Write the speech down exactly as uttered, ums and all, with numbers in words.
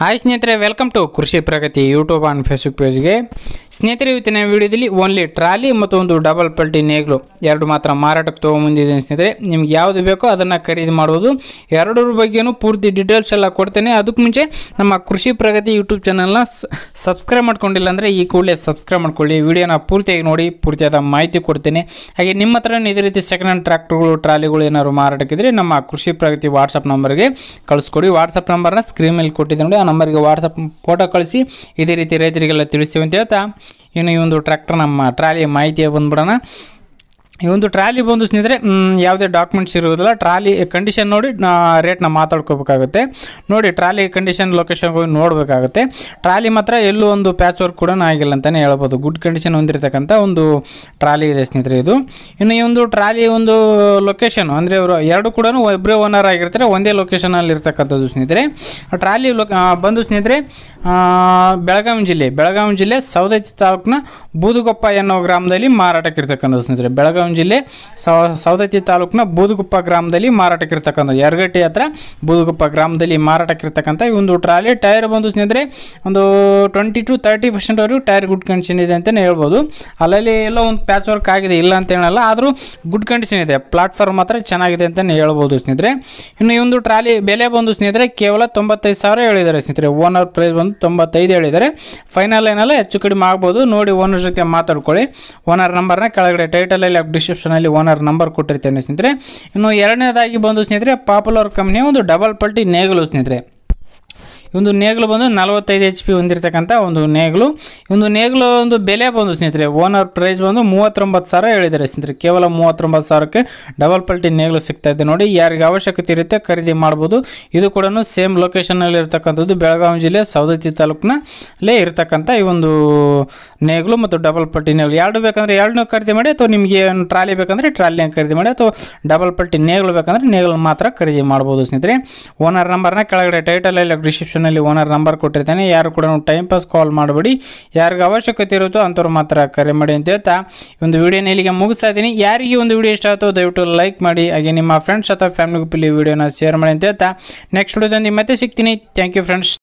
Hi ಸ್ನೇಹಿತರೆ, welcome to Krishi Pragati YouTube and Facebook ಪೇಜ್ಗೆ. ಸ್ನೇಹಿತರೆ, ಇವತ್ತಿನ ವಿಡಿಯೋದಲ್ಲಿ ಓನ್ಲಿ ಟ್ರಾಲಿ ಮತ್ತು ಒಂದು ಡಬಲ್ ಪಲ್ಟಿ ನೇಗ್ಲು ಎರಡು ಮಾತ್ರ ಮಾರಾಟಕ್ಕೆ ತೊಗೊಂಬಂದಿದ್ದೀನಿ. ಸ್ನೇಹಿತರೆ, ನಿಮ್ಗೆ ಯಾವುದು ಬೇಕೋ ಅದನ್ನು ಖರೀದಿ ಮಾಡ್ಬೋದು. ಎರಡರ ಬಗ್ಗೆನೂ ಪೂರ್ತಿ ಡೀಟೇಲ್ಸ್ ಎಲ್ಲ ಕೊಡ್ತೇನೆ. ಅದಕ್ಕೆ ಮುಂಚೆ ನಮ್ಮ ಕೃಷಿ ಪ್ರಗತಿ ಯೂಟ್ಯೂಬ್ ಚಾನಲ್ನ ಸಬ್ಸ್ಕ್ರೈಬ್ ಮಾಡ್ಕೊಂಡಿಲ್ಲ ಅಂದರೆ ಈ ಕೂಡಲೇ ಸಬ್ಸ್ಕ್ರೈಬ್ ಮಾಡ್ಕೊಳ್ಳಿ. ವಿಡಿಯೋನ ಪೂರ್ತಿಯಾಗಿ ನೋಡಿ, ಪೂರ್ತಿಯಾದ ಮಾಹಿತಿ ಕೊಡ್ತೇನೆ. ಹಾಗೆ ನಿಮ್ಮ ಹತ್ರ ಇದೇ ರೀತಿ ಸೆಕೆಂಡ್ ಹ್ಯಾಂಡ್ ಟ್ರ್ಯಾಕ್ಟರ್ಗಳು, ಟ್ರಾಲಿಗಳು ಏನಾದ್ರು ಮಾರಾಟಕ್ಕಿದ್ರೆ ನಮ್ಮ ಕೃಷಿ ಪ್ರಗತಿ ವಾಟ್ಸಪ್ ನಂಬರ್ಗೆ ಕಳಿಸ್ಕೊಡಿ. ವಾಟ್ಸಪ್ ನಂಬರ್ನ ಸ್ಕ್ರೀನ್ ಮೇಲೆ ಕೊಟ್ಟಿದ್ದೆ ನೋಡಿ, ಆ ನಂಬರ್ಗೆ ವಾಟ್ಸಪ್ ಫೋಟೋ ಕಳಿಸಿ ಇದೇ ರೀತಿ ರೈತರಿಗೆಲ್ಲ ತಿಳಿಸ್ತೀವಿ ಅಂತ ಹೇಳ್ತಾ, ಇನ್ನು ಈ ಒಂದು ಟ್ರ್ಯಾಕ್ಟರ್ ನಮ್ಮ ಟ್ರಾಲಿ ಮಾಹಿತಿಯ ಬಂದ್ಬಿಡೋಣ. ಈ ಒಂದು ಟ್ರಾಲಿ ಬಂದು ಸ್ನೇಹಿತರೆ ಯಾವುದೇ ಡಾಕ್ಯುಮೆಂಟ್ಸ್ ಇರೋದಿಲ್ಲ. ಟ್ರಾಲಿ ಕಂಡೀಷನ್ ನೋಡಿ ರೇಟ್ನ ಮಾತಾಡ್ಕೋಬೇಕಾಗುತ್ತೆ. ನೋಡಿ, ಟ್ರಾಲಿ ಕಂಡೀಷನ್ ಲೊಕೇಶನ್ಗೆ ಹೋಗಿ ನೋಡಬೇಕಾಗುತ್ತೆ. ಟ್ರಾಲಿ ಮಾತ್ರ ಎಲ್ಲೂ ಒಂದು ಪ್ಯಾಚ್ ವರ್ಕ್ ಕೂಡ ಆಗಿಲ್ಲ ಅಂತಲೇ ಹೇಳ್ಬೋದು. ಗುಡ್ ಕಂಡೀಷನ್ ಹೊಂದಿರತಕ್ಕಂಥ ಒಂದು ಟ್ರಾಲಿ ಇದೆ ಸ್ನೇಹಿತರೆ ಇದು. ಇನ್ನು ಈ ಒಂದು ಟ್ರಾಲಿ ಒಂದು ಲೊಕೇಶನ್ ಅಂದರೆ ಅವರು ಎರಡು ಕೂಡ ಒಬ್ಬರೇ ಓನರ್ ಆಗಿರ್ತಾರೆ, ಒಂದೇ ಲೊಕೇಶನಲ್ಲಿ ಇರ್ತಕ್ಕಂಥದ್ದು ಸ್ನೇಹಿತರೆ. ಟ್ರಾಲಿ ಲೊ ಬಂದು ಸ್ನೇಹಿತರೆ ಬೆಳಗಾವಿ ಜಿಲ್ಲೆ ಬೆಳಗಾವಿ ಜಿಲ್ಲೆ ಸವದತ್ತಿ ತಾಲೂಕಿನ ಬೂದುಗೊಪ್ಪ ಎನ್ನೋ ಗ್ರಾಮದಲ್ಲಿ ಮಾರಾಟಕ್ಕೆ ಇರ್ತಕ್ಕಂಥದ್ದು ಸ್ನೇಹಿತರೆ. ಬೆಳಗಾವಿ ಜಿಲ್ಲೆ ಸವದತ್ತಿ ತಾಲೂಕಿನ ಬೂದುಗುಪ್ಪ ಗ್ರಾಮದಲ್ಲಿ ಮಾರಾಟಕ್ಕಿರ್ತಕ್ಕಂಥ ಯರಗಟ್ಟಿ ಹತ್ರ ಬೂದುಗುಪ್ಪ ಗ್ರಾಮದಲ್ಲಿ ಮಾರಾಟಕ್ಕಿರ್ತಕ್ಕಂಥ ಈ ಒಂದು ಟ್ರಾಲಿ. ಟೈರ್ ಬಂದು ಸ್ನೇಹಿತರೆ ಒಂದು ಟ್ವೆಂಟಿ ಟು ತರ್ಟಿ ಪರ್ಸೆಂಟ್ವರೆಗೂ ಟೈರ್ ಗುಡ್ ಕಂಡೀಷನ್ ಇದೆ ಅಂತಲೇ ಹೇಳ್ಬೋದು. ಅಲ್ಲಲ್ಲಿ ಎಲ್ಲ ಒಂದು ಪ್ಯಾಚ್ ವರ್ಕ್ ಆಗಿದೆ, ಇಲ್ಲ ಅಂತ ಹೇಳಲ್ಲ, ಆದರೂ ಗುಡ್ ಕಂಡೀಷನ್ ಇದೆ. ಪ್ಲಾಟ್ಫಾರ್ಮ್ ಮಾತ್ರ ಚೆನ್ನಾಗಿದೆ ಅಂತಲೇ ಹೇಳ್ಬೋದು ಸ್ನೇಹಿತರೆ. ಇನ್ನು ಈ ಒಂದು ಟ್ರಾಲಿ ಬೆಲೆ ಬಂದು ಸ್ನೇಹಿತರೆ ಕೇವಲ ತೊಂಬತ್ತೈದು ಸಾವಿರ ಹೇಳಿದ್ದಾರೆ ಸ್ನೇಹಿತರೆ. ಓನರ್ ಪ್ರೈಸ್ ಬಂದು ತೊಂಬತ್ತೈದು ಹೇಳಿದ್ದಾರೆ. ಫೈನಲ್ ಏನಲ್ಲ, ಹೆಚ್ಚು ಕಡಿಮೆ ಆಗ್ಬೋದು. ನೋಡಿ, ಓನರ್ ಜೊತೆ ಮಾತಾಡ್ಕೊಳ್ಳಿ. ಓನರ್ ನಂಬರ್ನ ಕೆಳಗಡೆ ಟೈಟಲಲ್ಲಿ ಡಿಸ್ಕ್ರಿಪ್ಷನಲ್ಲಿ ಓನರ್ ನಂಬರ್ ಕೊಟ್ಟಿರ್ತೇನೆ ಸ್ನೇಹಿತರೆ. ಇನ್ನು ಎರಡನೇದಾಗಿ ಬಂದು ಸ್ನೇಹಿತರೆ ಪಾಪ್ಯುಲರ್ ಕಂಪ್ನಿಯ ಒಂದು ಡಬಲ್ ಪಲ್ಟಿ ನೇಗಲು ಸ್ನೇಹಿತರೆ. ಒಂದು ನೇಗಲು ಬಂದು ನಲವತ್ತೈದು ಎಚ್ ಪಿ ಹೊಂದಿರತಕ್ಕಂಥ ಒಂದು ನೇಗಲು. ಒಂದು ನೇಗಲು ಒಂದು ಬೆಲೆ ಬಂದು ಸ್ನೇಹಿತರೆ ಓನರ್ ಪ್ರೈಸ್ ಬಂದು ಮೂವತ್ತೊಂಬತ್ತು ಸಾವಿರ ಹೇಳಿದ್ದಾರೆ ಸ್ನೇಹಿತರೆ. ಕೇವಲ ಮೂವತ್ತೊಂಬತ್ತು ಸಾವಿರಕ್ಕೆ ಡಬಲ್ ಪಲ್ಟಿ ನೇಗಲು ಸಿಗ್ತಾ ಇದೆ. ನೋಡಿ, ಯಾರಿಗೆ ಅವಶ್ಯಕತೆ ಇರುತ್ತೆ ಖರೀದಿ ಮಾಡ್ಬೋದು. ಇದು ಕೂಡ ಸೇಮ್ ಲೊಕೇಶನ್ನಲ್ಲಿ ಇರ್ತಕ್ಕಂಥದ್ದು ಬೆಳಗಾವಿ ಜಿಲ್ಲೆ ಸವದತ್ತಿ ತಾಲೂಕಿನಲ್ಲೇ ಇರತಕ್ಕಂಥ ಈ ಒಂದು ನೇಗಲು ಮತ್ತು ಡಬಲ್ ಪಲ್ಟಿ ನೇಗಲು ಎರಡು ಬೇಕಂದರೆ ಎರಡನ್ನೂ ಖರೀದಿ ಮಾಡಿ, ಅಥವಾ ನಿಮಗೆ ಟ್ರಾಲಿ ಬೇಕಂದರೆ ಟ್ರಾಲಿನ ಖರೀದಿ ಮಾಡಿ, ಅಥವಾ ಡಬಲ್ ಪಲ್ಟಿ ನೇಗಲು ಬೇಕಂದರೆ ನೇಗಲು ಮಾತ್ರ ಖರೀದಿ ಮಾಡ್ಬೋದು ಸ್ನೇಹಿತರೆ. ಓನರ್ ನಂಬರ್ನ ಕೆಳಗಡೆ ಟೈಟಲಲ್ಲಿ ಡಿಸ್ಕ್ರಿಪ್ಷನ್ ಓನರ್ ನಂಬರ್ ಕೊಟ್ಟಿರ್ತಾನೆ. ಯಾರು ಕೂಡ ಟೈಮ್ ಪಾಸ್ ಕಾಲ್ ಮಾಡಬೇಡಿ. ಯಾರಿಗೆ ಅವಶ್ಯಕತೆ ಇರುತ್ತೋ ಅಂಥವ್ರು ಮಾತ್ರ ಕರೆ ಮಾಡಿ ಅಂತ ಹೇಳ್ತಾ ಒಂದು ವಿಡಿಯೋನ ಇಲ್ಲಿಗೆ ಮುಗಿಸ್ತಾ ಇದ್ದೀನಿ. ಯಾರಿಗೆ ಒಂದು ವಿಡಿಯೋ ಇಷ್ಟ ಆಯಿತು ದಯವಿಟ್ಟು ಲೈಕ್ ಮಾಡಿ, ಹಾಗೆ ನಿಮ್ಮ ಫ್ರೆಂಡ್ಸ್ ಅಥವಾ ಫ್ಯಾಮಿಲಿ ಗ್ರೂಪಲ್ಲಿ ವಿಡಿಯೋನ ಶೇರ್ ಮಾಡಿ ಅಂತ ಹೇಳ್ತಾ ನೆಕ್ಸ್ಟ್ ವಿಡಿಯೋದಲ್ಲಿ ಮತ್ತೆ ಸಿಗ್ತೀನಿ. Thank you friends.